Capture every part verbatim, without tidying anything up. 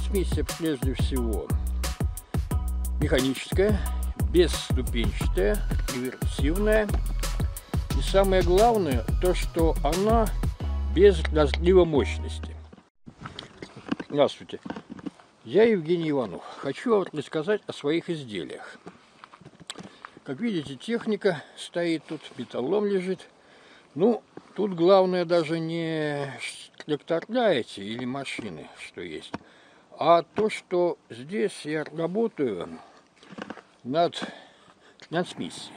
Трансмиссия прежде всего механическая, бесступенчатая, реверсивная. И самое главное, то, что она без разлива мощности. Здравствуйте, я Евгений Иванов. Хочу вам рассказать о своих изделиях. Как видите, техника стоит тут, металлолом лежит. Ну, тут главное даже не трактора эти или машины, что есть, а то, что здесь я работаю над трансмиссией.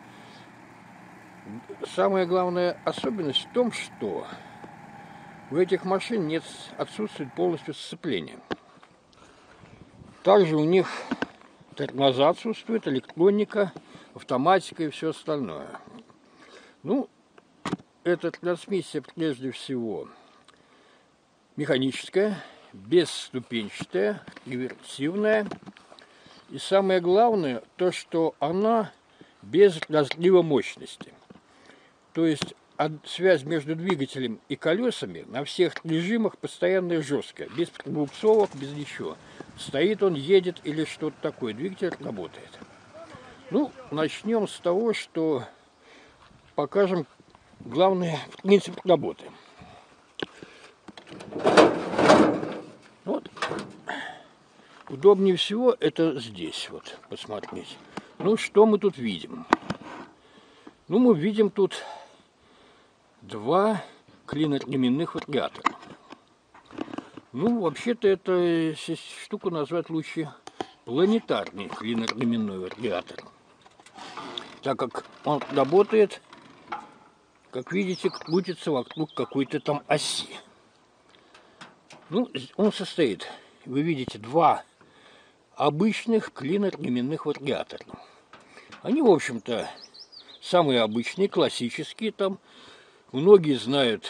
Самая главная особенность в том, что у этих машин нет, отсутствует полностью сцепление. Также у них тормоза отсутствует, электроника, автоматика и все остальное. Ну, эта трансмиссия прежде всего механическая, бесступенчатая, реверсивная. И самое главное, то, что она без разлива мощности. То есть связь между двигателем и колесами на всех режимах постоянно и жесткая, без пробуксовок, без ничего. Стоит он, едет или что-то такое, двигатель работает. Ну, начнем с того, что покажем главный принцип работы. Вот. Удобнее всего это здесь, вот, посмотреть. Ну, что мы тут видим? Ну, мы видим тут два клиноременных вариатора. Ну, вообще-то это штуку назвать лучше планетарный клиноременной вариатор, так как он работает, как видите, крутится вокруг какой-то там оси. Ну, он состоит, вы видите, два обычных клиноременных вариатора. Они, в общем-то, самые обычные, классические там. Многие знают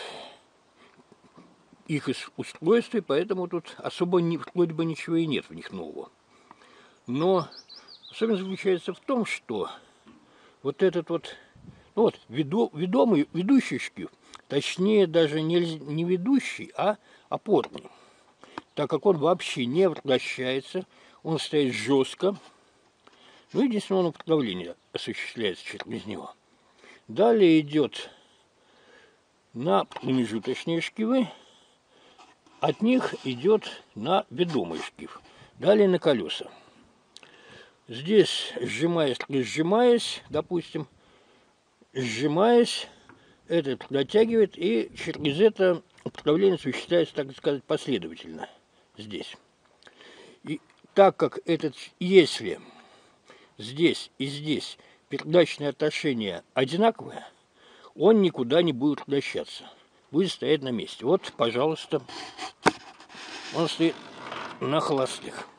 их устройства, поэтому тут особо не, вроде бы ничего и нет в них нового. Но особенность заключается в том, что вот этот вот, ну вот, ведо, ведомый, ведущий шкив, точнее даже не, не ведущий, а опорный, так как он вообще не вращается, он стоит жестко. Ну, единственное, он управление осуществляется через него. Далее идет на промежуточные шкивы, от них идет на ведомый шкив. Далее на колеса. Здесь, сжимаясь, сжимаясь, допустим, сжимаясь, этот дотягивает, и через это управление осуществляется, так сказать, последовательно здесь. И так как этот, если здесь и здесь передачные отношения одинаковые, он никуда не будет вращаться, будет стоять на месте. Вот, пожалуйста, он стоит на холостых.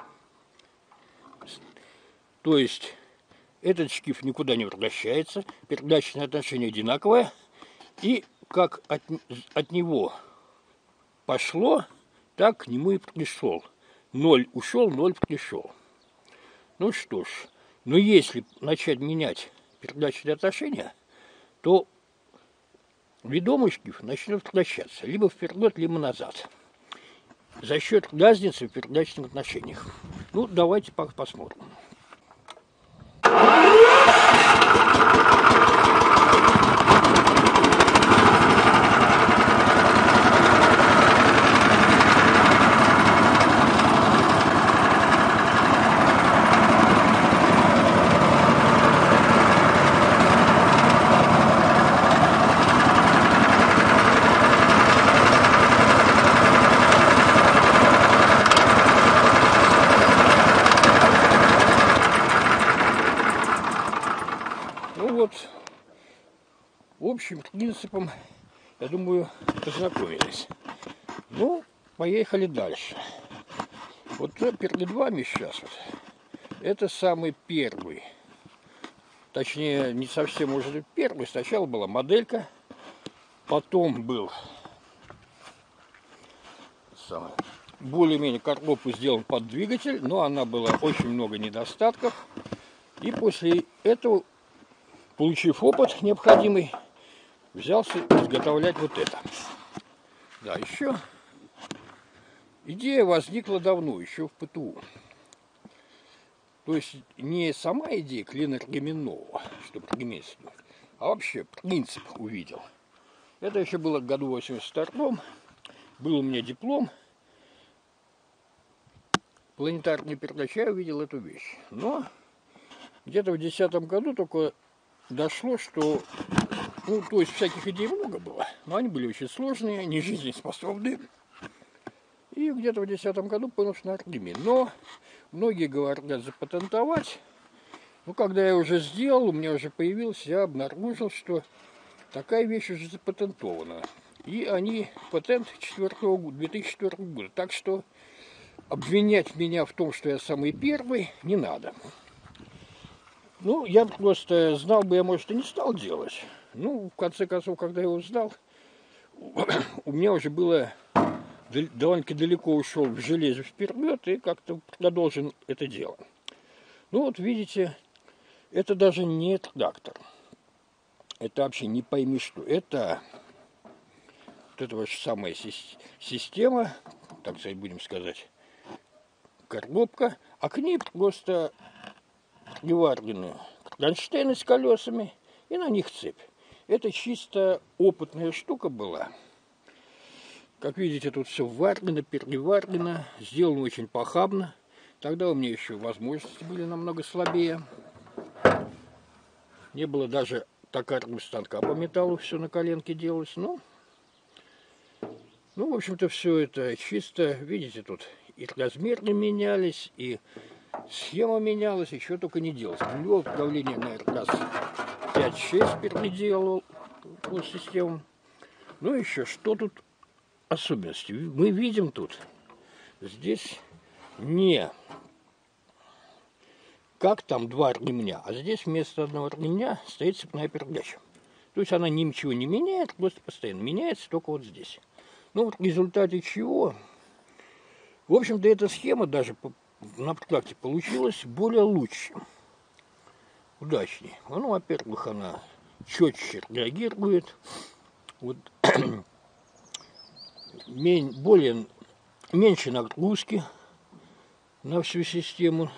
То есть этот шкив никуда не вращается, передачное отношение одинаковое, и как от, от него пошло, так к нему и пришел. Ноль ушел, ноль пришел. Ну что ж, но если начать менять передачные отношения, то ведомый шкив начнет вращаться либо вперед, либо назад, за счет разницы в передачных отношениях. Ну, давайте посмотрим. Общим принципом, я думаю, познакомились. Ну, поехали дальше. Вот перед вами сейчас вот, это самый первый, точнее, не совсем, может быть, первый. Сначала была моделька, потом был более-менее коробку сделан под двигатель, но она была очень много недостатков. И после этого, получив опыт необходимый, взялся изготовлять вот это. Да, еще Идея возникла давно, еще в ПТУ. То есть не сама идея клина ременного, чтобы ремесленник, а вообще принцип увидел. Это еще было в году восемьдесят втором. Был у меня диплом. Планетарная передача, я увидел эту вещь. Но где-то в десятом году только дошло, что... Ну, то есть всяких идей много было, но они были очень сложные, не жизнеспособные. И где-то в десятом году понял, что надо ремень. Но многие говорят запатентовать. Ну, когда я уже сделал, у меня уже появился, я обнаружил, что такая вещь уже запатентована. И они патент две тысячи четвёртого года. Так что обвинять меня в том, что я самый первый, не надо. Ну, я просто знал бы, я, может, и не стал делать. Ну, в конце концов, когда я его сдал, у меня уже было довольно-таки далеко ушел в железо вперед и как-то продолжил это дело. Ну, вот видите, это даже не трактор. Это вообще не пойми что. Это вот эта ваша самая система, так сказать, будем сказать, коробка, а к ней просто приварены кронштейны с колесами и на них цепь. Это чисто опытная штука была. Как видите, тут все варено, переварено, сделано очень похабно. Тогда у меня еще возможности были намного слабее. Не было даже токарного станка по металлу, все на коленке делалось. Ну, ну, в общем-то, все это чисто, видите, тут и размеры менялись, и схема менялась, еще только не делалось. Нулевое давление, наверное, раз пять-шесть переделал по системам. Ну, еще что тут особенности? Мы видим тут, здесь не как там два ремня, а здесь вместо одного ремня стоит цепная передача. То есть она ничего не меняет, просто постоянно меняется, только вот здесь. Ну, в результате чего, в общем-то, эта схема даже на практике получилась более лучше, удачнее. Ну, во-первых, она четче реагирует, вот, более, меньше нагрузки на всю систему.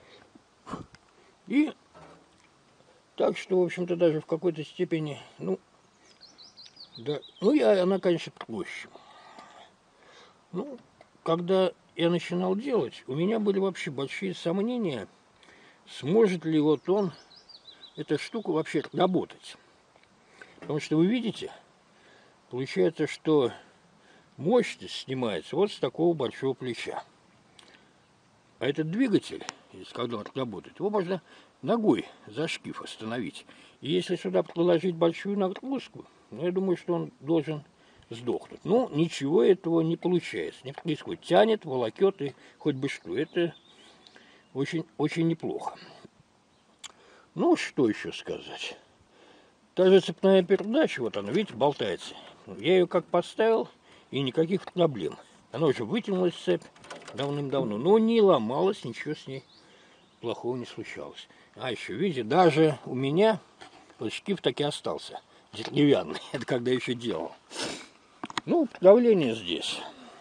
И так что, в общем-то, даже в какой-то степени, ну, да, ну, и она, конечно, проще. Ну, когда я начинал делать, у меня были вообще большие сомнения, сможет ли вот он, эта штука вообще работать. Потому что вы видите, получается, что мощность снимается вот с такого большого плеча. А этот двигатель, когда он работает, его можно ногой за шкив остановить. И если сюда приложить большую нагрузку, ну, я думаю, что он должен сдохнуть. Но ничего этого не получается, не происходит. Тянет, волокет и хоть бы что. Это очень, очень неплохо. Ну, что еще сказать? Та же цепная передача, вот она, видите, болтается. Я ее как поставил, и никаких проблем. Она уже вытянулась, цепь, давным-давно. Но не ломалась, ничего с ней плохого не случалось. А еще, видите, даже у меня вот шкив таки остался. Деревянный. Это когда еще делал. Ну, давление здесь.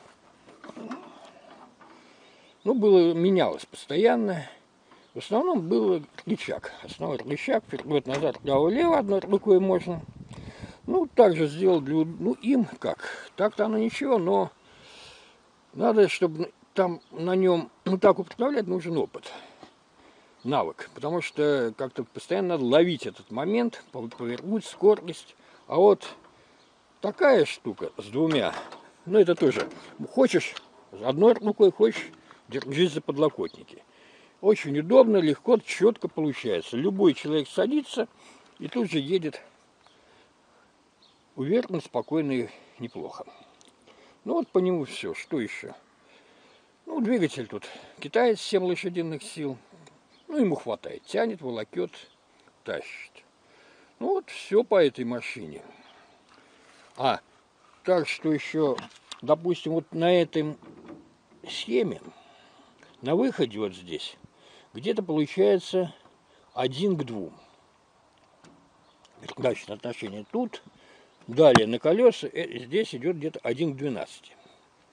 Ну, было, менялось постоянно. В основном был рычаг. Основной рычаг, вперед-назад, вправо-влево, одной рукой можно. Ну, также сделал для... Ну, им как? Так-то оно ничего, но надо, чтобы там на нем, ну, так управлять, нужен опыт, навык. Потому что как-то постоянно надо ловить этот момент, повернуть, скорость. А вот такая штука с двумя, ну, это тоже, хочешь одной рукой, хочешь, держись за подлокотники. Очень удобно, легко, четко получается. Любой человек садится и тут же едет уверенно, спокойно и неплохо. Ну вот по нему все. Что еще? Ну, двигатель тут китаец, семь лошадиных сил. Ну, ему хватает. Тянет, волокет, тащит. Ну вот все по этой машине. А, так что еще, допустим, вот на этой схеме, на выходе вот здесь, где-то получается один к двум. Передачное отношение тут. Далее на колеса здесь идет где-то один к двенадцати.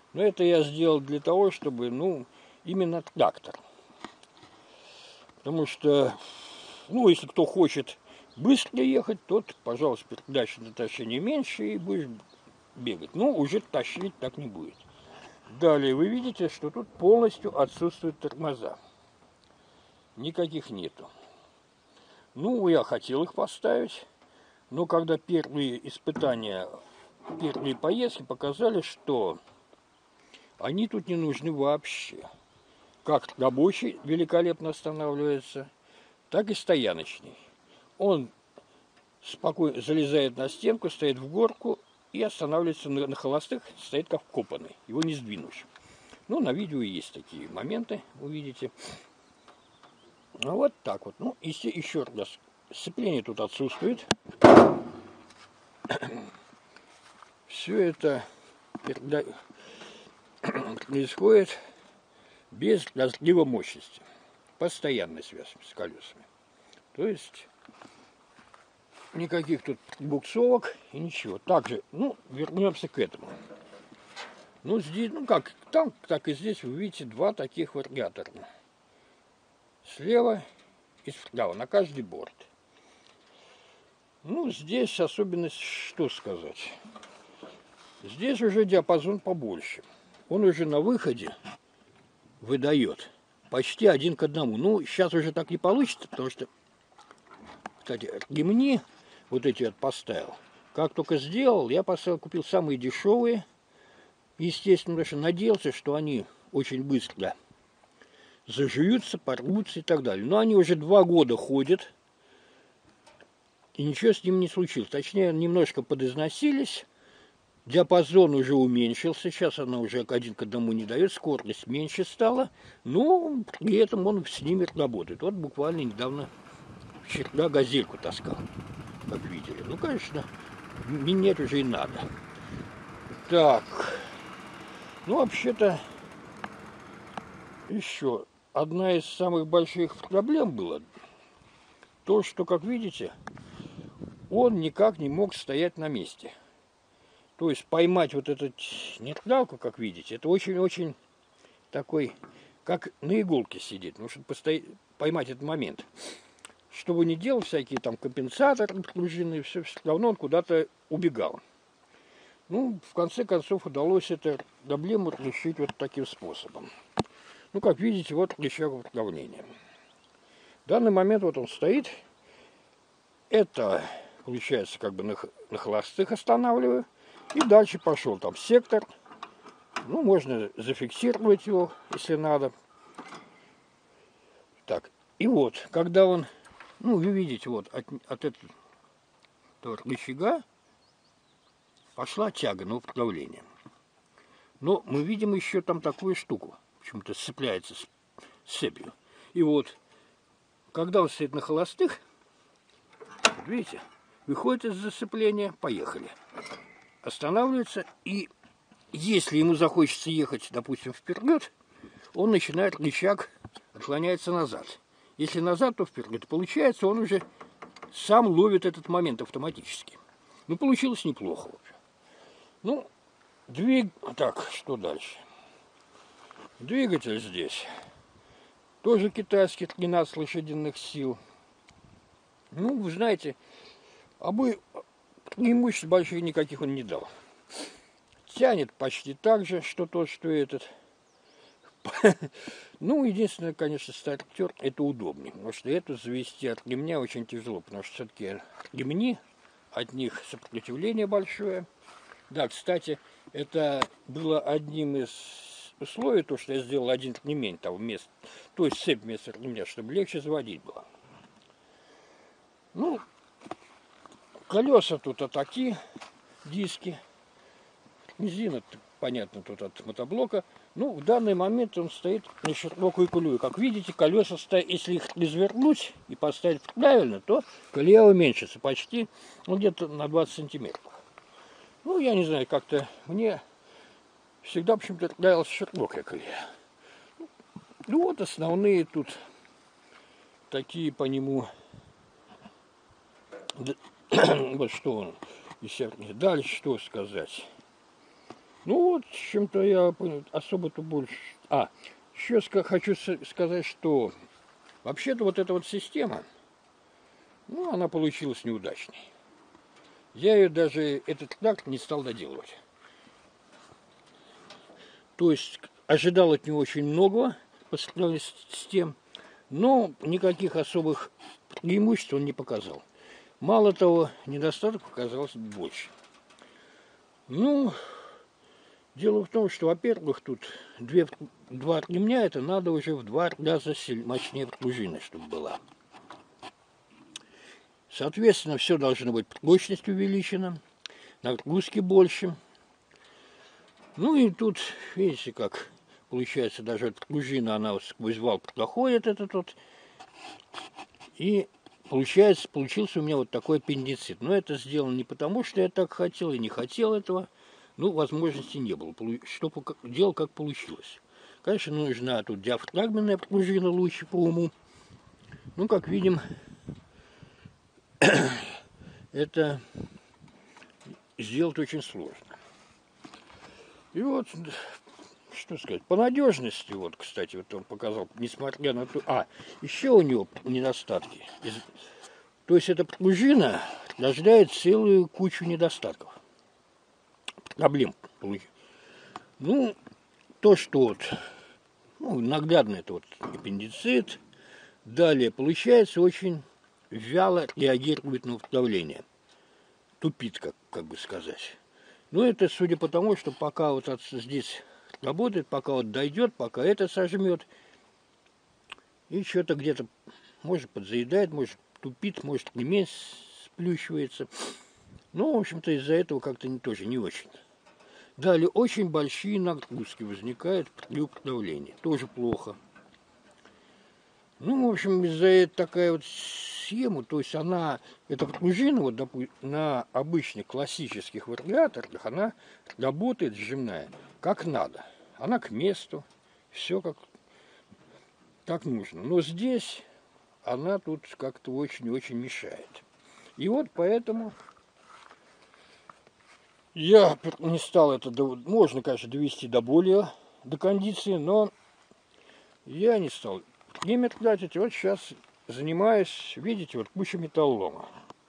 Но это я сделал для того, чтобы, ну, именно трактор. Потому что, ну, если кто хочет быстро ехать, тот, пожалуйста, передача на тащение меньше и будешь бегать. Но уже тащить так не будет. Далее вы видите, что тут полностью отсутствуют тормоза. Никаких нету. Ну, я хотел их поставить, но когда первые испытания, первые поездки показали, что они тут не нужны вообще. Как рабочий великолепно останавливается, так и стояночный. Он спокойно залезает на стенку, стоит в горку и останавливается на, на холостых, стоит как вкопанный. Его не сдвинешь. Ну, на видео есть такие моменты, увидите. Ну, вот так вот. Ну, и еще раз. Сцепление тут отсутствует. Все это происходит без разлива мощности. Постоянной связи с колесами. То есть никаких тут буксовок и ничего. Также, ну, вернемся к этому. Ну, здесь, ну как там, так и здесь вы видите два таких вариатора. Слева и справа, на каждый борт. Ну, здесь особенность, что сказать. Здесь уже диапазон побольше. Он уже на выходе выдает почти один к одному. Ну, сейчас уже так не получится, потому что, кстати, ремни вот эти вот поставил. Как только сделал, я поставил, купил самые дешевые. Естественно, потому что надеялся, что они очень быстро зажуются, порвутся и так далее. Но они уже два года ходят, и ничего с ним не случилось. Точнее, немножко подизносились, диапазон уже уменьшился, сейчас она уже один к одному не дает, скорость меньше стала, но при этом он с ними работает. Вот буквально недавно, вчера газельку таскал, как видели. Ну, конечно, менять уже и надо. Так, ну, вообще-то, еще одна из самых больших проблем была то, что, как видите, он никак не мог стоять на месте. То есть поймать вот эту нетляку, как видите, это очень-очень такой, как на иголке сидит. Ну, чтобы постоять, поймать этот момент. Что бы ни делал, всякие там компенсаторы, пружины, все, все равно он куда-то убегал. Ну, в конце концов, удалось эту проблему решить вот таким способом. Ну, как видите, вот рычаг управления. В данный момент вот он стоит. Это, получается, как бы на, на холостых останавливаю. И дальше пошел там сектор. Ну, можно зафиксировать его, если надо. Так, и вот, когда он, ну, вы видите, вот от, от этого рычага пошла тяга на управление. Но мы видим еще там такую штуку. Почему-то сцепляется с цепью. И вот, когда он стоит на холостых, видите, выходит из зацепления, поехали. Останавливается, и если ему захочется ехать, допустим, вперед, он начинает рычаг, отклоняется назад. Если назад, то вперед. Получается, он уже сам ловит этот момент автоматически. Ну, получилось неплохо. Ну, двиг... Так, что дальше? Двигатель здесь. Тоже китайский, тринадцать лошадиных сил. Ну, вы знаете, обои... преимуществ больших никаких он не дал. Тянет почти так же, что тот, что этот. Ну, единственное, конечно, стартер это удобнее, потому что эту завести от ремня очень тяжело, потому что все-таки ремни, от них сопротивление большое. Да, кстати, это было одним из условий, то, что я сделал один ремень там вместо, то есть цепь вместо ремня, чтобы легче заводить было. Ну, колеса тут атаки, диски, резина, понятно, тут от мотоблока. Ну, в данный момент он стоит на широкую колею. Как видите, колеса стоят, если их развернуть и поставить правильно, то колея уменьшится почти, ну, где-то на двадцать сантиметров. Ну, я не знаю, как-то мне всегда почему-то нравилась широкая колея. Ну, вот основные тут такие по нему. Вот что он. Дальше что сказать. Ну вот, чем-то я понял, особо-то больше... А, еще хочу сказать, что вообще-то вот эта вот система, ну, она получилась неудачной. Я ее даже, этот такт не стал доделывать. То есть ожидал от него очень многого по сравнению с тем, но никаких особых преимуществ он не показал. Мало того, недостаток оказался больше. Ну, дело в том, что, во-первых, тут две, два ремня, это надо уже в два раза мощнее пружины, чтобы была. Соответственно, все должно быть мощность увеличена, нагрузки больше. Ну и тут, видите, как получается, даже эта пружина, она вот сквозь вал проходит, этот вот. И получается, получился у меня вот такой аппендицит. Но это сделано не потому, что я так хотел и не хотел этого. Ну, возможности не было. Что делал, как получилось. Конечно, нужна тут диафрагменная пружина лучше по уму. Ну, как видим, это сделать очень сложно. И вот, что сказать, по надежности, вот, кстати, вот он показал, несмотря на то... А, еще у него недостатки. То есть эта пружина рождает целую кучу недостатков. Проблем. Ну, то, что вот, ну, наглядно это вот аппендицит. Далее, получается, очень вяло реагирует на давление. Тупит, как, как бы сказать. Но это судя по тому, что пока вот от, здесь работает, пока вот дойдет, пока это сожмет, и что-то где-то, может, подзаедает, может, тупит, может, ремень сплющивается. Ну, в общем-то, из-за этого как-то не, тоже не очень. Далее, очень большие нагрузки возникают при давлении. Тоже плохо. Ну, в общем, из-за такая вот схема, то есть она, эта пружина, вот, допустим, на обычных классических вариаторах, она работает сжимная, как надо. Она к месту, все как, как нужно. Но здесь она тут как-то очень-очень мешает. И вот поэтому я не стал это, можно, конечно, довести до более, до кондиции, но я не стал. Время тратить, вот сейчас занимаюсь, видите, вот куча металлолома.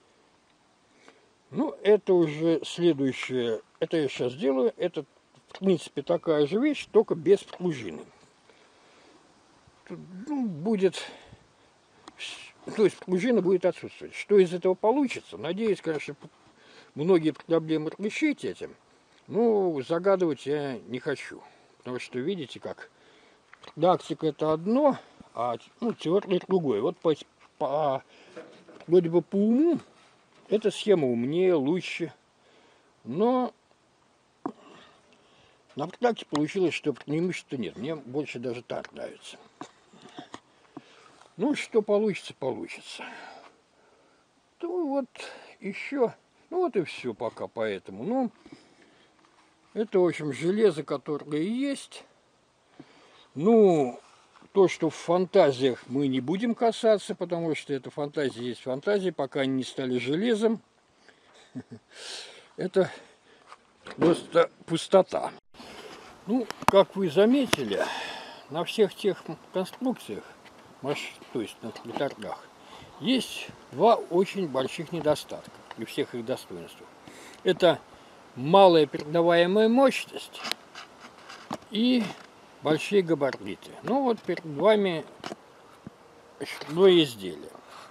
Ну, это уже следующее, это я сейчас делаю, это, в принципе, такая же вещь, только без пружины. Тут, ну, будет, то есть пружина будет отсутствовать. Что из этого получится? Надеюсь, конечно, многие проблемы решить этим, но загадывать я не хочу. Потому что, видите, как практика это одно, а ну, теория другое. Вот по, по, вроде бы по уму эта схема умнее, лучше. Но на практике получилось, что преимущества нет. Мне больше даже так нравится. Ну, что получится, получится. Ну, вот еще. Ну, вот и все пока поэтому. Ну, это, в общем, железо, которое есть. Ну, то, что в фантазиях мы не будем касаться, потому что это фантазии есть фантазии, пока они не стали железом. Это просто пустота. Ну, как вы заметили, на всех тех конструкциях, то есть на торгах, есть два очень больших недостатка при всех их достоинствах. Это малая передаваемая мощность и большие габариты. Ну вот перед вами очередное изделие.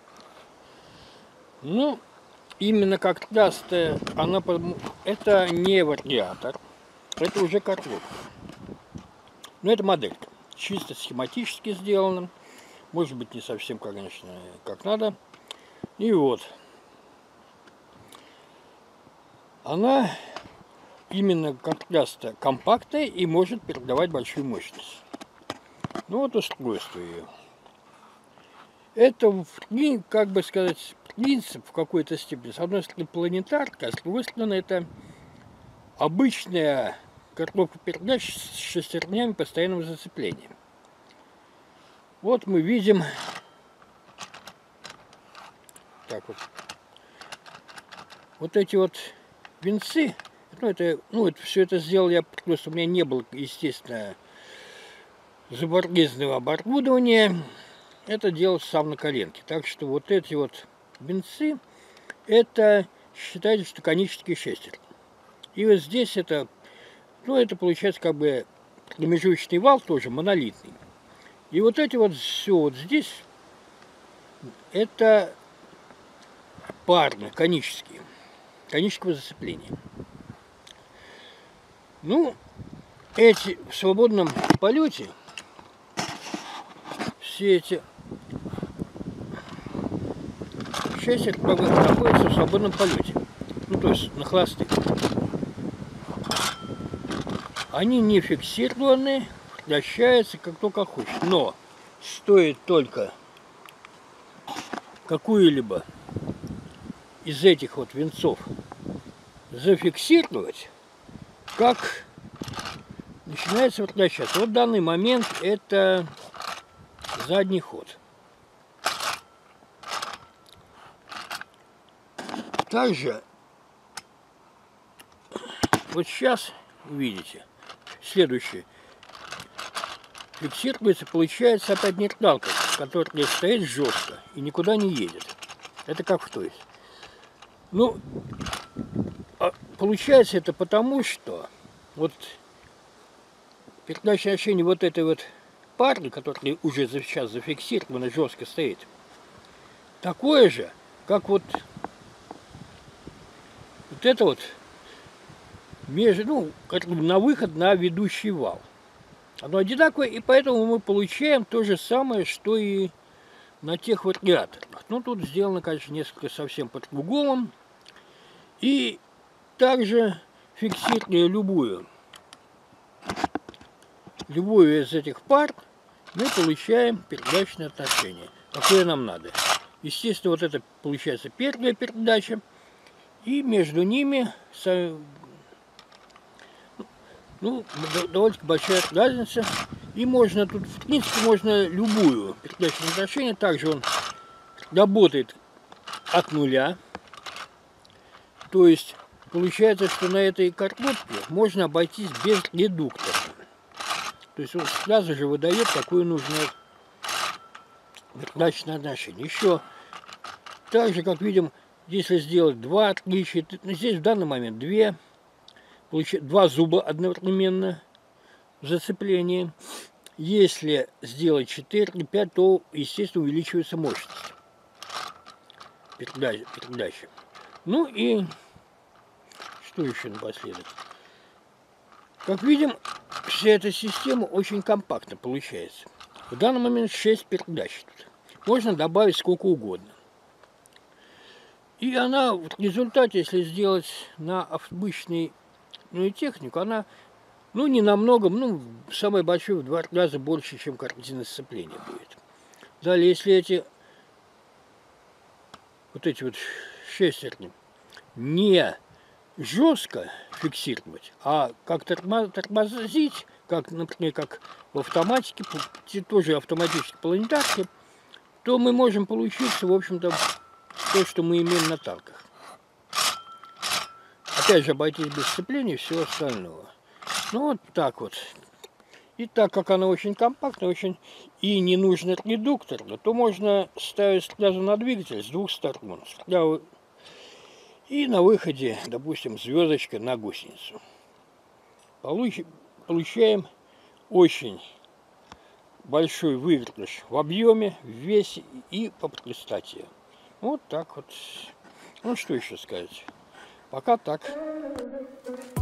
Ну, именно как часто она... Это не вариатор, это уже котловка. Но это моделька. Чисто схематически сделана. Может быть, не совсем, конечно, как надо. И вот. Она... именно как часто компактная и может передавать большую мощность. Ну вот устройство ее. Это, как бы сказать, принцип в какой-то степени. С одной стороны планетарка, а с другой стороны это обычная коробка передач с шестернями постоянного зацепления. Вот мы видим, так вот, вот эти вот венцы. Ну, это, ну, это, все это сделал я, просто у меня не было, естественно, заборгизного оборудования. Это делал сам на коленке. Так что вот эти вот бинцы, это, считайте, что конический шестерни. И вот здесь это, ну, это получается как бы промежуточный вал тоже монолитный. И вот эти вот все вот здесь, это парные, конические, конического зацепления. Ну, эти в свободном полете, все эти шестерни находятся в свободном полете, ну, то есть на хвосты. Они не фиксированы, вращаются как только хочешь. Но стоит только какую-либо из этих вот винцов зафиксировать, как начинается вращаться. Вот в данный момент это задний ход. Также вот сейчас видите, следующее. Фиксируется, получается опять нейтралка, которая здесь стоит жестко и никуда не едет. Это как в той. Ну, получается это потому, что вот передача ощущения вот этой вот пары, которая уже сейчас зафиксирована, жестко стоит, такое же, как вот, вот это вот, между, ну, как на выход на ведущий вал. Оно одинаковое, и поэтому мы получаем то же самое, что и на тех вариаторах. Ну, тут сделано, конечно, несколько совсем по-другому. И также, фиксируя любую, любую из этих пар, мы получаем передачное отношение, какое нам надо. Естественно, вот это получается первая передача, и между ними, ну, довольно большая разница. И можно тут, в принципе, можно любую передачное отношение. Также он работает от нуля. То есть, получается, что на этой картотке можно обойтись без редуктора. То есть, он сразу же выдает, какое нужно передачное отношение. Еще, так же, как видим, если сделать два отличия, здесь в данный момент две, два зуба одновременно в зацеплении. Если сделать четыре или пять, то, естественно, увеличивается мощность передачи. Ну и что еще напоследок? Как видим, вся эта система очень компактно получается. В данный момент шесть передач тут. Можно добавить сколько угодно. И она в результате, если сделать на обычный, ну и технику, она, ну, не намного, ну, самое большое в два раза больше, чем картина сцепления будет. Далее, если эти, вот эти вот шестерни не жестко фиксировать, а как тормозить, как, например, как в автоматике, тоже автоматической планетарке, то мы можем получиться, в общем-то, то, что мы имеем на танках. Опять же, обойтись без сцепления и всего остального. Ну, вот так вот. И так как она очень компактная, очень и не нужен редуктор, то можно ставить сразу на двигатель с двух сторон. И на выходе, допустим, звездочка на гусеницу. Получаем очень большой выигрыш в объеме, в весе и по простоте. Вот так вот. Ну, что еще сказать? Пока так.